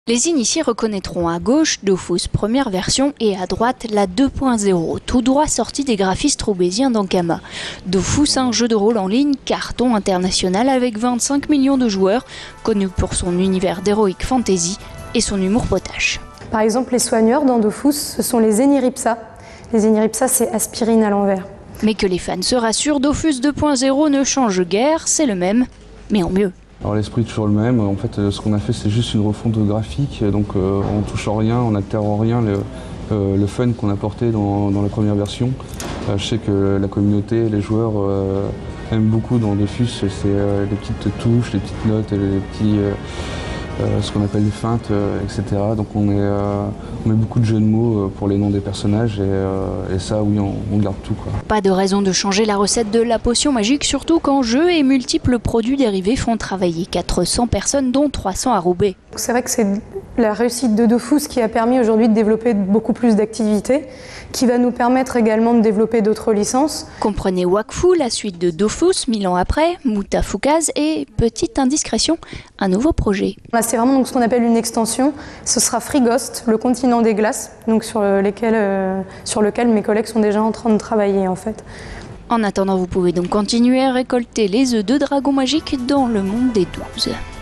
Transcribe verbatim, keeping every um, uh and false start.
Les initiés reconnaîtront à gauche Dofus première version et à droite la deux point zéro, tout droit sortie des graphistes roubaisiens d'Ankama. Dofus, un jeu de rôle en ligne carton international avec vingt-cinq millions de joueurs, connu pour son univers d'heroic fantasy et son humour potache. Par exemple, les soigneurs dans Dofus, ce sont les Eniripsa. Les Eniripsa, c'est aspirine à l'envers. Mais que les fans se rassurent, Dofus deux point zéro ne change guère, c'est le même, mais en mieux. Alors l'esprit est toujours le même, en fait ce qu'on a fait c'est juste une refonte graphique, donc euh, on touche en rien, on n'altère en rien le, euh, le fun qu'on a porté dans, dans la première version. Euh, je sais que la communauté, les joueurs euh, aiment beaucoup dans Dofus, c'est euh, les petites touches, les petites notes, les petits, euh, euh, ce qu'on appelle les feintes, euh, et cetera. Donc on, est, euh, on met beaucoup de jeux de mots pour les noms des personnages et, euh, et ça oui on, on garde tout, quoi. Pas de raison de changer la recette de la potion magique, surtout quand jeux et multiples produits dérivés font travailler quatre cents personnes dont trois cents à Roubaix. C'est vrai que c'est la réussite de Dofus qui a permis aujourd'hui de développer beaucoup plus d'activités, qui va nous permettre également de développer d'autres licences. Comprenez Wakfu, la suite de Dofus, mille ans après, Mutafukaz et, petite indiscrétion, un nouveau projet. Là, c'est vraiment donc ce qu'on appelle une extension. Ce sera Frighost, le continent des glaces, donc sur, lesquels, euh, sur lequel mes collègues sont déjà en train de travailler en fait. En attendant, vous pouvez donc continuer à récolter les œufs de dragon magique dans le monde des douze.